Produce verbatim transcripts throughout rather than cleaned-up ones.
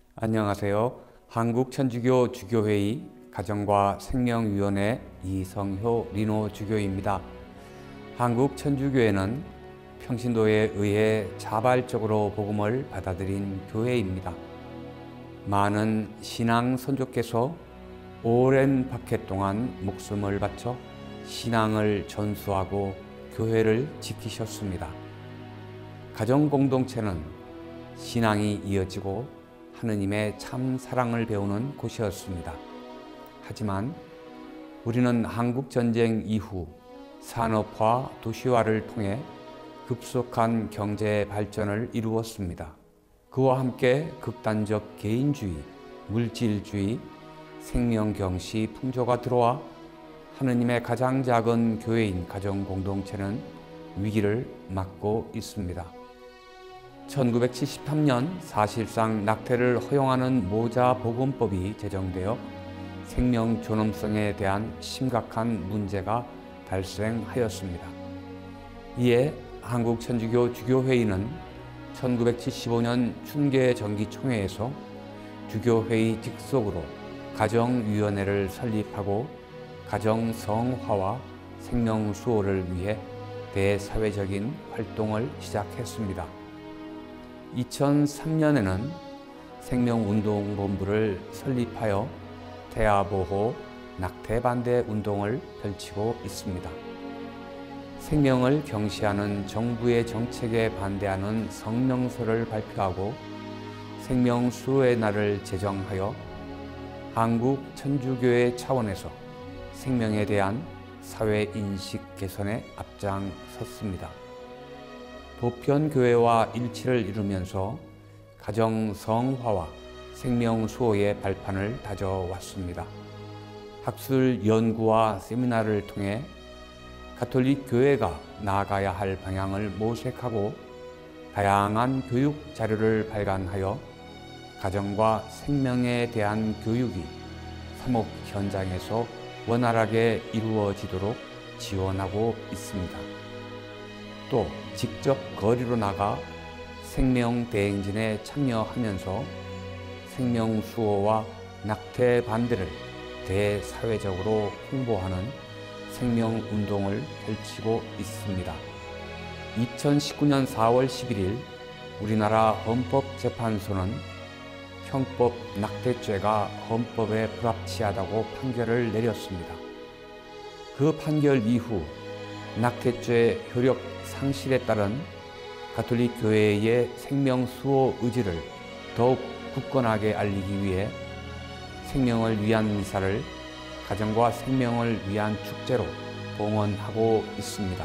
안녕하세요. 한국천주교 주교회의 가정과 생명위원회 이성효 리노 주교입니다. 한국천주교회는 평신도에 의해 자발적으로 복음을 받아들인 교회입니다. 많은 신앙 선조께서 오랜 박해 동안 목숨을 바쳐 신앙을 전수하고 교회를 지키셨습니다. 가정 공동체는 신앙이 이어지고 하느님의 참 사랑을 배우는 곳이었습니다. 하지만 우리는 한국전쟁 이후 산업화, 도시화를 통해 급속한 경제 발전을 이루었습니다. 그와 함께 극단적 개인주의, 물질주의, 생명경시 풍조가 들어와 하느님의 가장 작은 교회인 가정공동체는 위기를 맞고 있습니다. 천구백칠십삼 년 사실상 낙태를 허용하는 모자보건법이 제정되어 생명 존엄성에 대한 심각한 문제가 발생하였습니다. 이에 한국천주교 주교회의는 천구백칠십오 년 춘계정기총회에서 주교회의 직속으로 가정위원회를 설립하고 가정성화와 생명수호를 위해 대사회적인 활동을 시작했습니다. 이천삼 년에는 생명운동본부를 설립하여 태아보호, 낙태반대 운동을 펼치고 있습니다. 생명을 경시하는 정부의 정책에 반대하는 성명서를 발표하고 생명수호의 날을 제정하여 한국천주교회 차원에서 생명에 대한 사회인식 개선에 앞장섰습니다. 보편교회와 일치를 이루면서 가정성화와 생명수호의 발판을 다져왔습니다. 학술 연구와 세미나를 통해 가톨릭 교회가 나아가야 할 방향을 모색하고 다양한 교육 자료를 발간하여 가정과 생명에 대한 교육이 사목 현장에서 원활하게 이루어지도록 지원하고 있습니다. 또 직접 거리로 나가 생명대행진에 참여하면서 생명수호와 낙태 반대를 대사회적으로 홍보하는 생명운동을 펼치고 있습니다. 이천십구 년 사월 십일일 우리나라 헌법재판소는 형법 낙태죄가 헌법에 불합치하다고 판결을 내렸습니다. 그 판결 이후 낙태죄 효력 상실에 따른 가톨릭 교회의 생명수호 의지를 더욱 굳건하게 알리기 위해 생명을 위한 미사를 가정과 생명을 위한 축제로 봉헌하고 있습니다.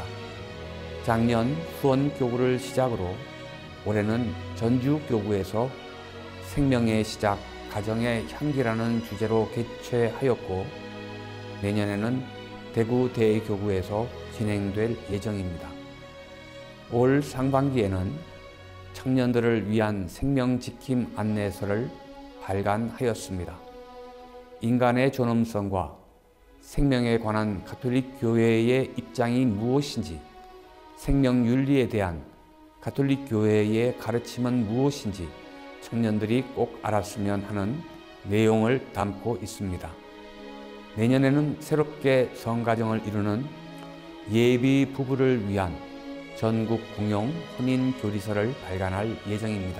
작년 수원교구를 시작으로 올해는 전주교구에서 생명의 시작, 가정의 향기라는 주제로 개최하였고 내년에는 대구 대교구에서 진행될 예정입니다. 올 상반기에는 청년들을 위한 생명지킴 안내서를 발간하였습니다. 인간의 존엄성과 생명에 관한 가톨릭 교회의 입장이 무엇인지, 생명윤리에 대한 가톨릭 교회의 가르침은 무엇인지 청년들이 꼭 알았으면 하는 내용을 담고 있습니다. 내년에는 새롭게 성가정을 이루는 예비 부부를 위한 전국 공용 혼인교리서를 발간할 예정입니다.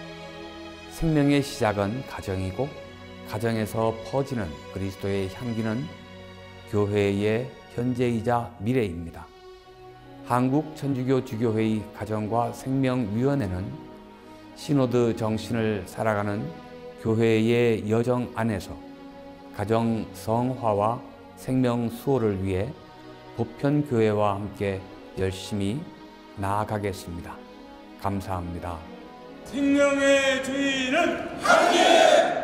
생명의 시작은 가정이고 가정에서 퍼지는 그리스도의 향기는 교회의 현재이자 미래입니다. 한국천주교 주교회의 가정과 생명위원회는 시노드 정신을 살아가는 교회의 여정 안에서 가정 성화와 생명 수호를 위해 보편교회와 함께 열심히 나아가겠습니다. 감사합니다. 생명의 주인은 하나님!